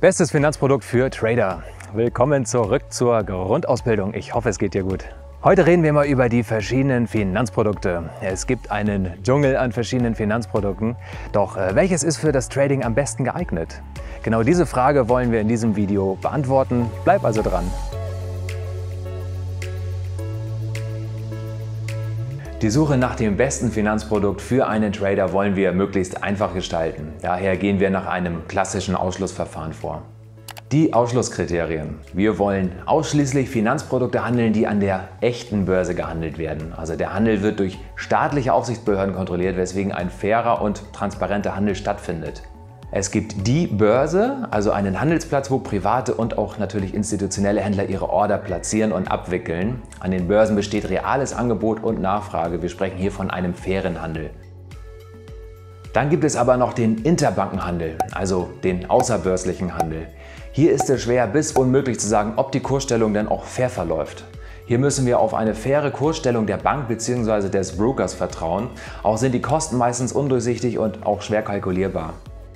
Bestes Finanzprodukt für Trader. Willkommen zurück zur Grundausbildung. Ich hoffe, es geht dir gut. Heute reden wir mal über die verschiedenen Finanzprodukte. Es gibt einen Dschungel an verschiedenen Finanzprodukten. Doch welches ist für das Trading am besten geeignet? Genau diese Frage wollen wir in diesem Video beantworten. Bleib also dran. Die Suche nach dem besten Finanzprodukt für einen Trader wollen wir möglichst einfach gestalten. Daher gehen wir nach einem klassischen Ausschlussverfahren vor. Die Ausschlusskriterien. Wir wollen ausschließlich Finanzprodukte handeln, die an der echten Börse gehandelt werden. Also der Handel wird durch staatliche Aufsichtsbehörden kontrolliert, weswegen ein fairer und transparenter Handel stattfindet. Es gibt die Börse, also einen Handelsplatz, wo private und auch natürlich institutionelle Händler ihre Order platzieren und abwickeln. An den Börsen besteht reales Angebot und Nachfrage. Wir sprechen hier von einem fairen Handel. Dann gibt es aber noch den Interbankenhandel, also den außerbörslichen Handel. Hier ist es schwer bis unmöglich zu sagen, ob die Kursstellung denn auch fair verläuft. Hier müssen wir auf eine faire Kursstellung der Bank bzw. des Brokers vertrauen. Auch sind die Kosten meistens undurchsichtig und auch schwer kalkulierbar.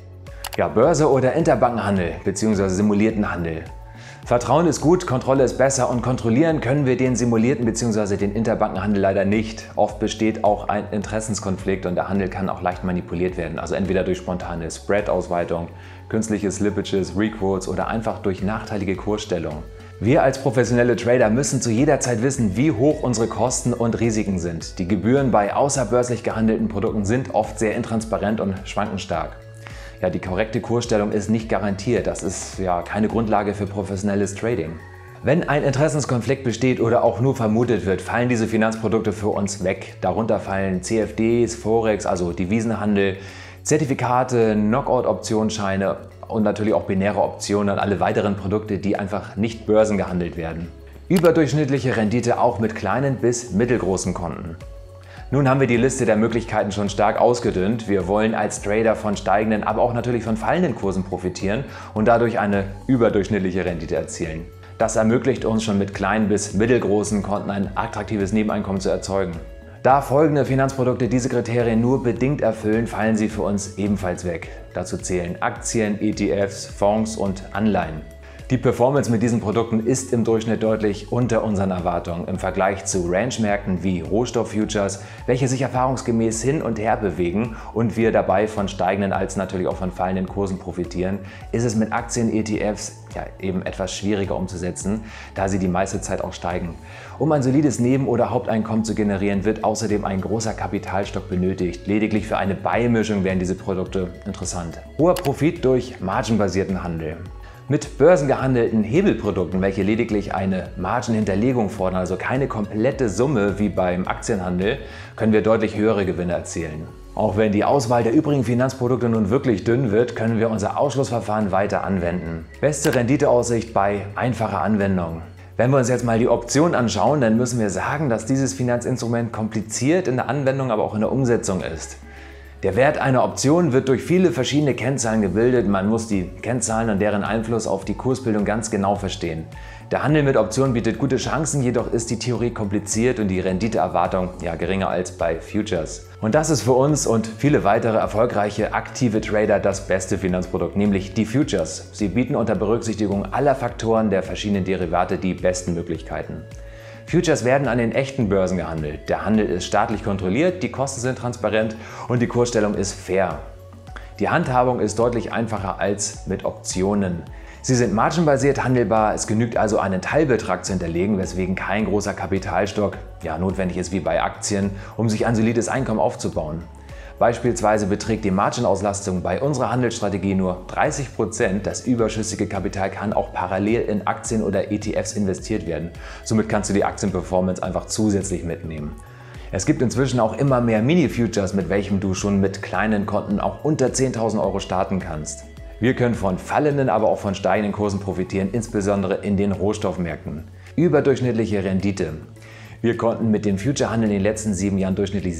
Ja, Börse oder Interbankenhandel bzw. simulierten Handel. Vertrauen ist gut, Kontrolle ist besser und kontrollieren können wir den simulierten bzw. den Interbankenhandel leider nicht. Oft besteht auch ein Interessenskonflikt und der Handel kann auch leicht manipuliert werden. Also entweder durch spontane Spread-Ausweitung, künstliche Slippages, Requotes oder einfach durch nachteilige Kursstellung. Wir als professionelle Trader müssen zu jeder Zeit wissen, wie hoch unsere Kosten und Risiken sind. Die Gebühren bei außerbörslich gehandelten Produkten sind oft sehr intransparent und schwanken stark. Ja, die korrekte Kursstellung ist nicht garantiert. Das ist ja keine Grundlage für professionelles Trading. Wenn ein Interessenskonflikt besteht oder auch nur vermutet wird, fallen diese Finanzprodukte für uns weg. Darunter fallen CFDs, Forex, also Devisenhandel, Zertifikate, Knockout-Optionsscheine und natürlich auch binäre Optionen und alle weiteren Produkte, die einfach nicht börsengehandelt werden. Überdurchschnittliche Rendite auch mit kleinen bis mittelgroßen Konten. Nun haben wir die Liste der Möglichkeiten schon stark ausgedünnt. Wir wollen als Trader von steigenden, aber auch natürlich von fallenden Kursen profitieren und dadurch eine überdurchschnittliche Rendite erzielen. Das ermöglicht uns schon mit kleinen bis mittelgroßen Konten ein attraktives Nebeneinkommen zu erzeugen. Da folgende Finanzprodukte diese Kriterien nur bedingt erfüllen, fallen sie für uns ebenfalls weg. Dazu zählen Aktien, ETFs, Fonds und Anleihen. Die Performance mit diesen Produkten ist im Durchschnitt deutlich unter unseren Erwartungen. Im Vergleich zu Range-Märkten wie Rohstofffutures, welche sich erfahrungsgemäß hin und her bewegen und wir dabei von steigenden als natürlich auch von fallenden Kursen profitieren, ist es mit Aktien-ETFs ja eben etwas schwieriger umzusetzen, da sie die meiste Zeit auch steigen. Um ein solides Neben- oder Haupteinkommen zu generieren, wird außerdem ein großer Kapitalstock benötigt. Lediglich für eine Beimischung wären diese Produkte interessant. Hoher Profit durch margenbasierten Handel. Mit börsengehandelten Hebelprodukten, welche lediglich eine Margenhinterlegung fordern, also keine komplette Summe wie beim Aktienhandel, können wir deutlich höhere Gewinne erzielen. Auch wenn die Auswahl der übrigen Finanzprodukte nun wirklich dünn wird, können wir unser Ausschlussverfahren weiter anwenden. Beste Renditeaussicht bei einfacher Anwendung. Wenn wir uns jetzt mal die Option anschauen, dann müssen wir sagen, dass dieses Finanzinstrument kompliziert in der Anwendung, aber auch in der Umsetzung ist. Der Wert einer Option wird durch viele verschiedene Kennzahlen gebildet. Man muss die Kennzahlen und deren Einfluss auf die Kursbildung ganz genau verstehen. Der Handel mit Optionen bietet gute Chancen, jedoch ist die Theorie kompliziert und die Renditeerwartung ja geringer als bei Futures. Und das ist für uns und viele weitere erfolgreiche aktive Trader das beste Finanzprodukt, nämlich die Futures. Sie bieten unter Berücksichtigung aller Faktoren der verschiedenen Derivate die besten Möglichkeiten. Futures werden an den echten Börsen gehandelt. Der Handel ist staatlich kontrolliert, die Kosten sind transparent und die Kursstellung ist fair. Die Handhabung ist deutlich einfacher als mit Optionen. Sie sind margenbasiert handelbar, es genügt also einen Teilbetrag zu hinterlegen, weswegen kein großer Kapitalstock notwendig ist wie bei Aktien, um sich ein solides Einkommen aufzubauen. Beispielsweise beträgt die Margenauslastung bei unserer Handelsstrategie nur 30%. Das überschüssige Kapital kann auch parallel in Aktien oder ETFs investiert werden. Somit kannst du die Aktienperformance einfach zusätzlich mitnehmen. Es gibt inzwischen auch immer mehr Mini-Futures, mit welchem du schon mit kleinen Konten auch unter 10.000 € starten kannst. Wir können von fallenden, aber auch von steigenden Kursen profitieren, insbesondere in den Rohstoffmärkten. Überdurchschnittliche Rendite. Wir konnten mit dem Future-Handel in den letzten 7 Jahren durchschnittlich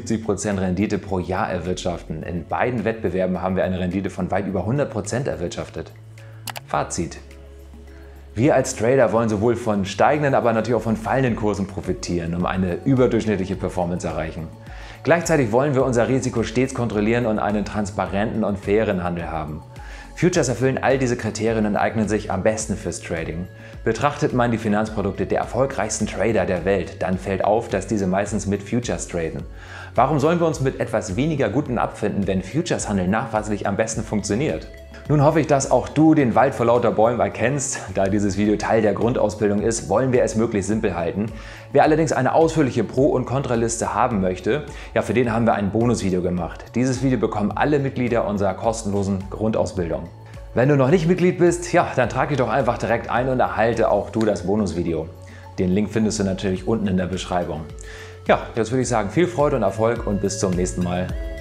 77% Rendite pro Jahr erwirtschaften. In beiden Wettbewerben haben wir eine Rendite von weit über 100% erwirtschaftet. Fazit. Wir als Trader wollen sowohl von steigenden, aber natürlich auch von fallenden Kursen profitieren, um eine überdurchschnittliche Performance zu erreichen. Gleichzeitig wollen wir unser Risiko stets kontrollieren und einen transparenten und fairen Handel haben. Futures erfüllen all diese Kriterien und eignen sich am besten fürs Trading. Betrachtet man die Finanzprodukte der erfolgreichsten Trader der Welt, dann fällt auf, dass diese meistens mit Futures traden. Warum sollen wir uns mit etwas weniger Guten abfinden, wenn Futures-Handel nachweislich am besten funktioniert? Nun hoffe ich, dass auch du den Wald vor lauter Bäumen erkennst. Da dieses Video Teil der Grundausbildung ist, wollen wir es möglichst simpel halten. Wer allerdings eine ausführliche Pro- und Kontraliste haben möchte, ja, für den haben wir ein Bonusvideo gemacht. Dieses Video bekommen alle Mitglieder unserer kostenlosen Grundausbildung. Wenn du noch nicht Mitglied bist, ja, dann trag dich doch einfach direkt ein und erhalte auch du das Bonusvideo. Den Link findest du natürlich unten in der Beschreibung. Ja, jetzt würde ich sagen, viel Freude und Erfolg und bis zum nächsten Mal.